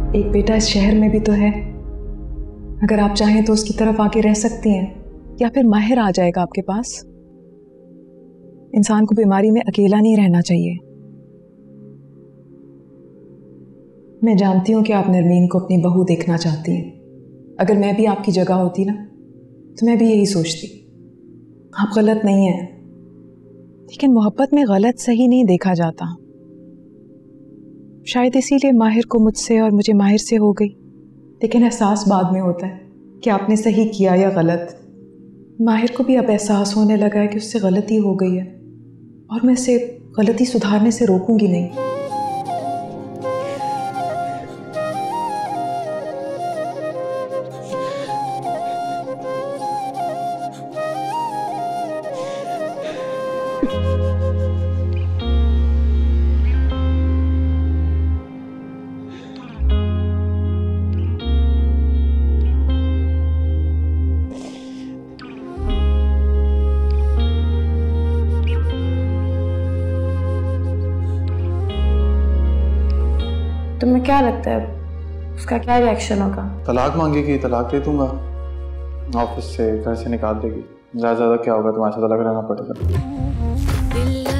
एक बेटा इस शहर में भी तो है, अगर आप चाहें तो उसकी तरफ आके रह सकती हैं, या फिर माहिर आ जाएगा आपके पास। इंसान को बीमारी में अकेला नहीं रहना चाहिए। मैं जानती हूं कि आप नरमीन को अपनी बहू देखना चाहती हैं। अगर मैं भी आपकी जगह होती ना तो मैं भी यही सोचती। आप गलत नहीं हैं, लेकिन मोहब्बत में गलत सही नहीं देखा जाता। शायद इसीलिए माहिर को मुझसे और मुझे माहिर से हो गई, लेकिन एहसास बाद में होता है कि आपने सही किया या गलत। माहिर को भी अब एहसास होने लगा है कि उससे गलती हो गई है, और मैं उसे गलती सुधारने से रोकूंगी नहीं। तुम्हें क्या लगता है उसका क्या रिएक्शन होगा? तलाक मांगेगी, तलाक दे दूंगा, ऑफिस से घर से निकाल देगी। ज़्यादा क्या होगा, तुम्हारे साथ अलग रहना पड़ेगा।